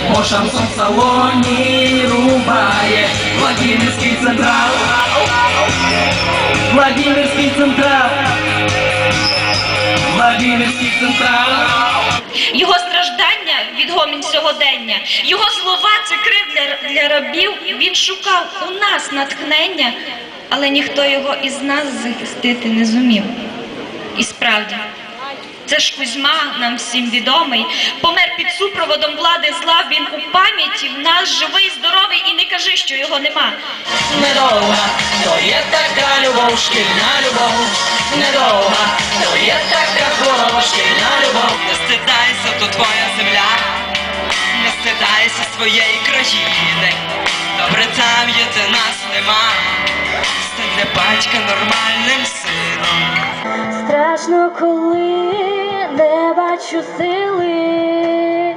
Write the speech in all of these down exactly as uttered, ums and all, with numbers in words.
по шансон в салоні рубає Владимирський централ, Владимирський централ, Владимирський централ. Його страждання – відгомін сьогодення, його слова – це крив для, для рабів. Він шукав у нас натхнення, але ніхто його із нас захистити не зумів. І справді, це ж Кузьма, нам всім відомий, помер під супроводом влади зла, він у пам'яті в нас живий, здоровий, і не кажи, що його нема. Недовга, то є така любов, шкільна любов, недовга, то є така хвороба, шкільна любов. Не стидайся, то твоя земля, не стидайся своєї країни, добре там є, де нас нема, стань для батька нормальним сином. Страшно, коли не бачу сили,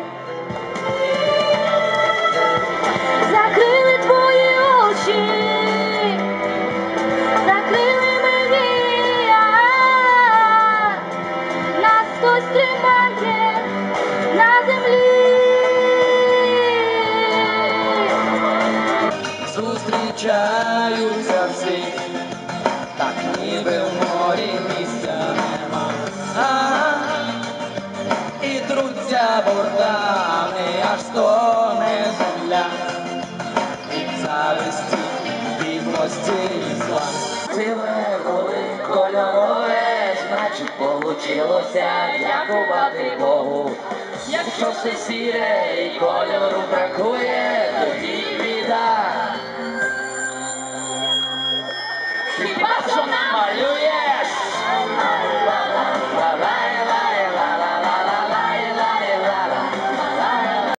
закрили твої очі, закрили мені, а нас хтось тримає на землі. Зустрічаються всі, так ніби в морі місця нема, а, і труться бортами, аж стоне земля від зависті, від злості і зла. Ціле коли кольорове, значить получилося, дякувати Богу. Якщо все сіре і кольору бракує,